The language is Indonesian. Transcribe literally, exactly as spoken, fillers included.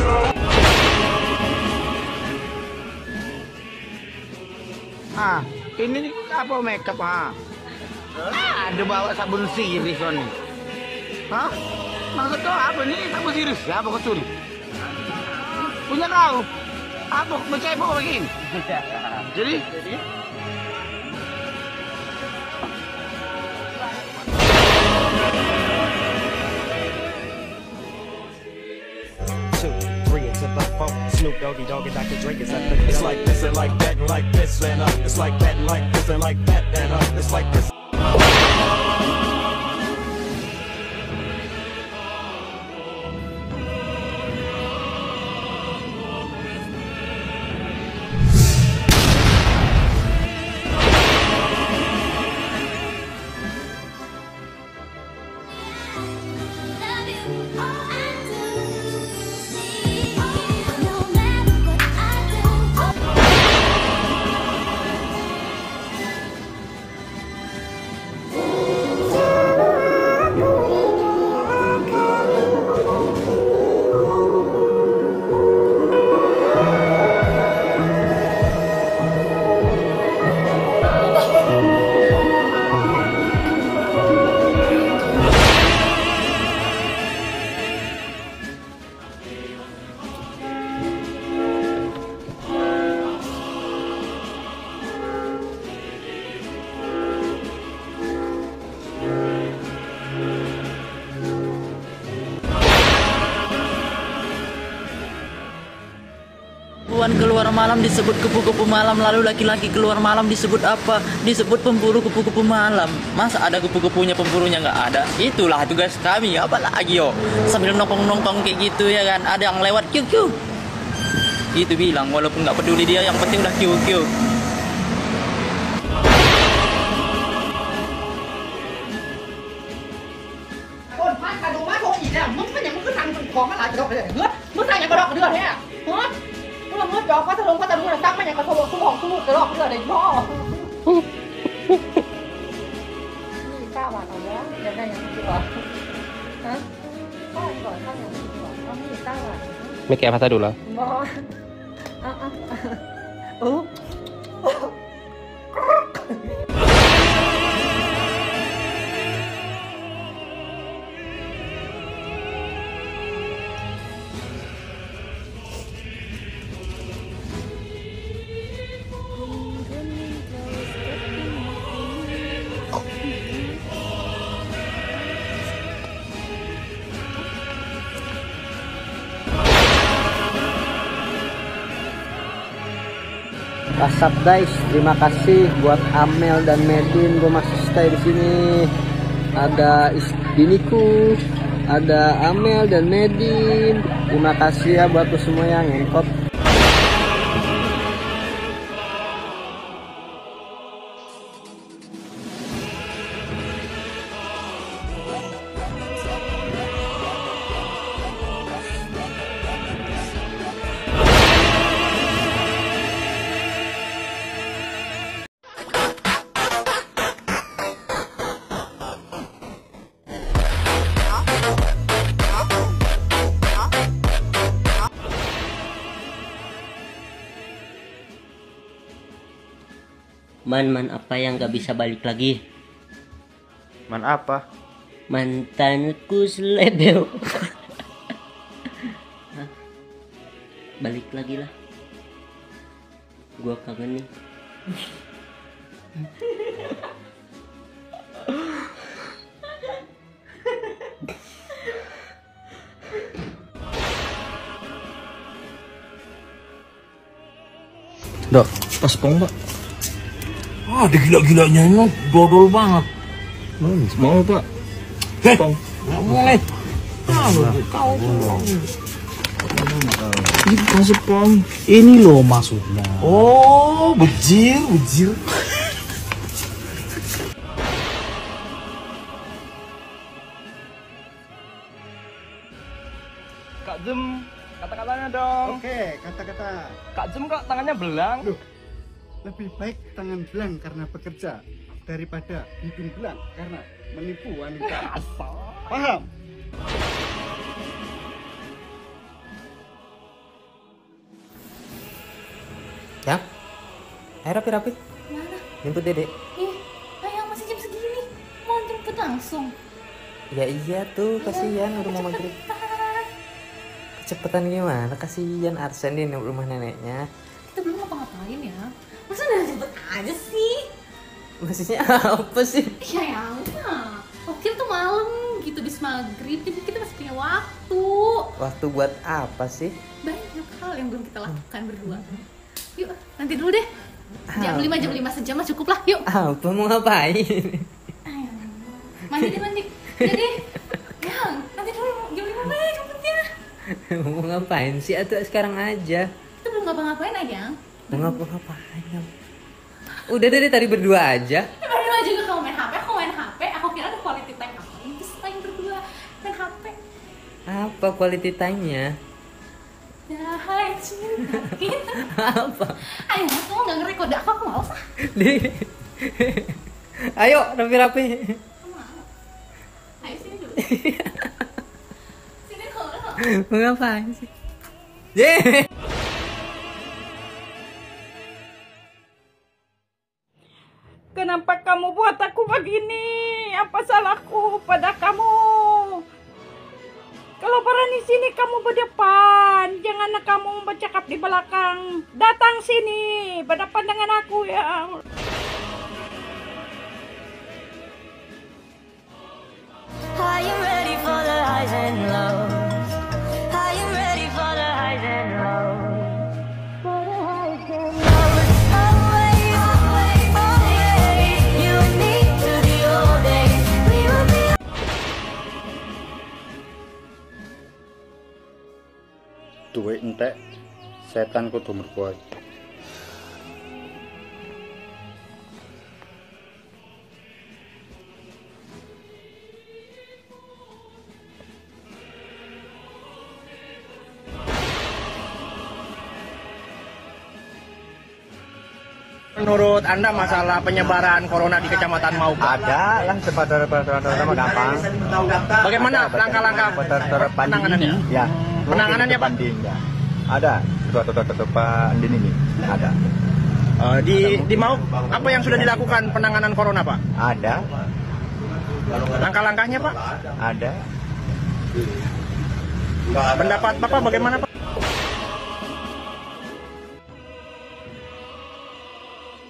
Ah, ini apa makeup ah? Ah, ada bawa sabun sirih kan? Hah? Maksud kau apa nih sabun sirih? Siapa kau curi? Punya kau? Apa bercebok begini? Jadi? Jadi? Snoop Doggy Dogg and Doctor Dre is at the It's like this and like that and like this and uh It's like that and like this and like that and uh It's like this. Perempuan keluar malam disebut kupu-kupu malam, lalu laki-laki keluar malam disebut apa? Disebut pemburu kupu-kupu malam. Masa ada kupu-kupunya pemburunya nggak ada? Itulah tugas kami, apa lagi yo? Sambil nongkrong-nongkrong kayak gitu ya kan, ada yang lewat kiu kiu. Itu bilang walaupun nggak peduli dia, yang penting udah kiu kiu. คนพันกระดูกมาโคอีกแล้วมึงเป็นอย่างมึงคือทางของมาหลายกระดอกเลยเฮ้ยมึงทางอย่างกระดอกกระเดือดแท้ฮะมึงมึงจอกพัทลุงพัทลุงตั้งมาอย่างกระโถงทุกของทุกกระดอกกระเดือดเลยพ่อนี่เก้าบาทเอาแล้วอยากได้ยังดีกว่าฮะข้าวก่อนข้าวอย่างดีกว่าเอานี่เก้าบาทไม่แก้พัสดุแล้วบออ่ะอ่ะเออ Kasap guys, terima kasih buat Amel dan Medin, gue masih stay di sini. Ada biniku, ada Amel dan Medin. Terima kasih ya buat lo semua yang ngentot. Man-man apa yang gak bisa balik lagi? Man apa? Mantanku selebel. Balik lagi lah. Gua kangen nih. Dok, pas pong pak. Ah, ada gila-gilanya ini, dodol banget. Hmm, mau pak? Hei, pong. Mulai. Ah, kau tuh. Ini kasih pong. Ini loh maksudnya. Oh, bejir, bejir. Kak Jem, kata-katanya dong. Oke, kata-kata. Kak Jem kok tangannya belang? Loh, lebih baik tangan belang karena bekerja daripada hidung belang karena menipu wanita. Paham? Ya? Ayo rapi-rapi. Mana? Jemput Dede. Ih, ayang masih jam segini. Mau jemput langsung. Ya iya tuh, kasihan udah mau maghrib. Kecepatan gimana? Kasihan Arsen di rumah neneknya. Kita belum ngapa-ngapain ya. Masa udah jemput aja sih? Maksudnya apa sih? Ya ya udah. Oke tuh malam gitu bis maghrib, jadi kita masih punya waktu. Waktu buat apa sih? Banyak hal yang belum kita lakukan berdua. Yuk, nanti dulu deh. Jam lima jam lima sejam mah cukup lah. Yuk. Apa mau ngapain? Ayo. Mandi deh mandi. Jadi, Yang, nanti dulu jam lima deh jemputnya. Mau ngapain sih? Atau sekarang aja? Kita belum ngapa-ngapain aja. Mau ngapa-ngapain? Udah deh tadi berdua aja. Ya, berdua juga kamu main H P, aku main H P. Aku kira ada quality time apa? Terus main berdua main H P. Apa quality time-nya? Ya, hai cinta kita. Apa? Ayo, kamu nggak ngerekod aku, aku mau sah. Ayo rapi-rapi. Ayo sini dulu. Sini dulu. Mau ngapain sih? Ye. Kenapa kamu buat aku begini? Apa salahku pada kamu? Kalau berani sini kamu berdepan, janganlah kamu bercakap di belakang. Datang sini, berdepan dengan aku ya. Are you ready for the highs and lows? Are you ready for the highs and lows? For the highs and lows. Away, away, away. You and me to the old days. We will be. Duwe entek setan kudu merkoy. Menurut Anda masalah penyebaran corona di Kecamatan Mau ada lah sebenarnya gampang. Bagaimana langkah-langkah penanganannya? Ya, penanganannya Pak? Ya. Ada tutup-tutupan ini ada. Uh, di di Mau apa yang sudah dilakukan penanganan corona Pak? Ada. Langkah-langkahnya Pak? Ada. Pendapat Bapak bagaimana Pak?